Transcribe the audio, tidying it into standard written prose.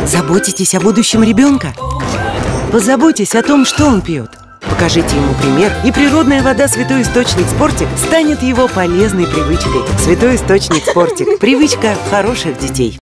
Заботитесь о будущем ребенка? Позаботьтесь о том, что он пьет. Покажите ему пример, и природная вода «Святой Источник Спортик» станет его полезной привычкой. «Святой Источник Спортик» – привычка хороших детей.